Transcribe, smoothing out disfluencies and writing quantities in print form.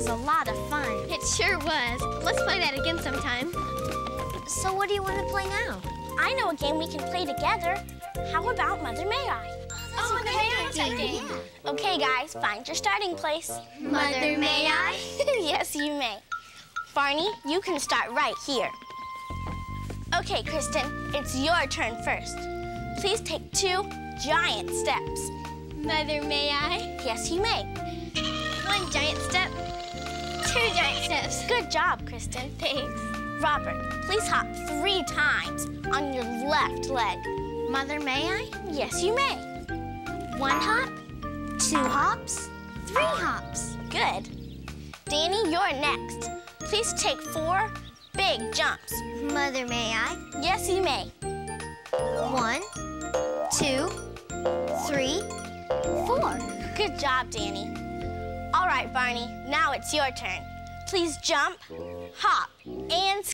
was a lot of fun. It sure was. Let's play that again sometime. So what do you want to play now? I know a game we can play together. How about Mother May I? Oh, okay, idea. Yeah. Okay, guys, find your starting place. Mother, may I? Yes, you may. Barney, you can start right here. Okay, Kristen, it's your turn first. Please take 2 giant steps. Mother, may I? Yes, you may. 1 giant step, 2 giant steps. Good job, Kristen. Thanks. Robert, please hop 3 times on your left leg. Mother, may I? Yes, you may. 1 hop, 2 hops, 3 hops. Good. Danny, you're next. Please take 4 big jumps. Mother, may I? Yes, you may. 1, 2, 3, 4. Good job, Danny. All right, Barney, now it's your turn. Please jump, hop, and